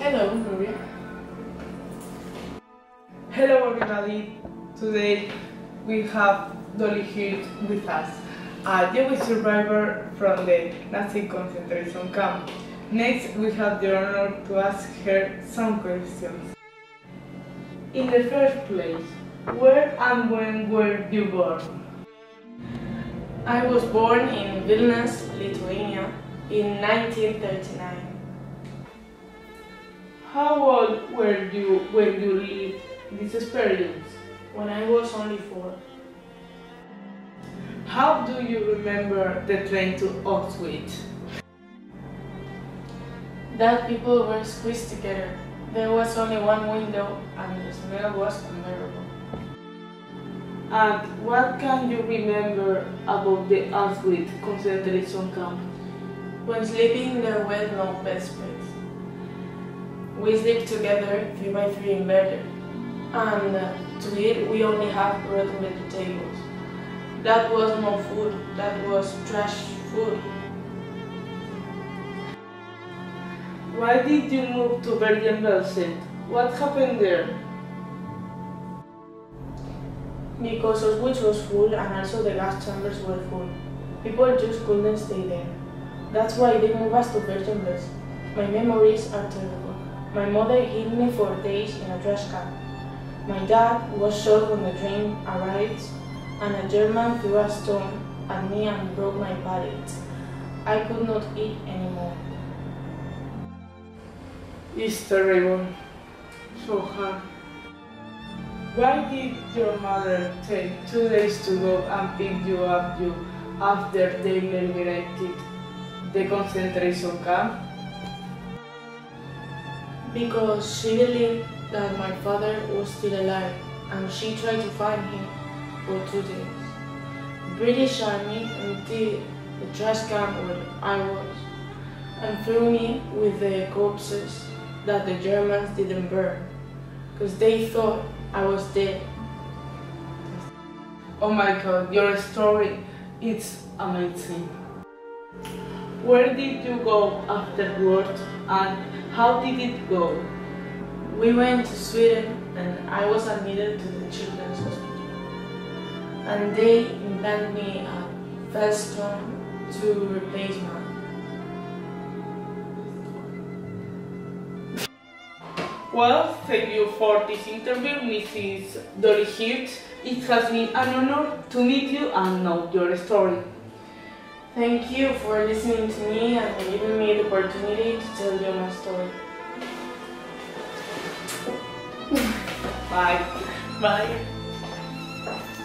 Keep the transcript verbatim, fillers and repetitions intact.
Hello, Nuria. Hello everybody. Today we have Dolly here with us, a Jewish survivor from the Nazi concentration camp. Next, we have the honor to ask her some questions. In the first place, where and when were you born? I was born in Vilnius, Lithuania, in nineteen thirty-nine. How old were you when you lived this experience? When I was only four. How do you remember the train to Auschwitz? That people were squeezed together. There was only one window and the smell was unbearable. And what can you remember about the Auschwitz concentration camp? When sleeping, there were no bedspreads. We slept together three by three in bed, and uh, to eat we only had rotten vegetables. That was no food, that was trash food. Why did you move to Bergen-Belsen? What happened there? Because Auschwitz was full and also the gas chambers were full. People just couldn't stay there. That's why they moved us to Bergen-Belsen. My memories are terrible. My mother hid me for days in a trash can. My dad was shot when the train arrived, and a German threw a stone at me and broke my palate. I could not eat anymore. It's terrible. So hard. Why did your mother take two days to go and pick you up you after they liberated the concentration camp? Because she believed that my father was still alive, and she tried to find him for two days. The British Army emptied the trash can where I was and threw me with the corpses that the Germans didn't burn, because they thought I was dead. Oh my god, your story is amazing. Where did you go afterwards and how did it go? We went to Sweden and I was admitted to the children's hospital. And they implanted me a first stone to replace mine. Well, thank you for this interview, Missus Dolly Hirt. It has been an honor to meet you and know your story. Thank you for listening to me and giving me the opportunity to tell you my story. Bye. Bye.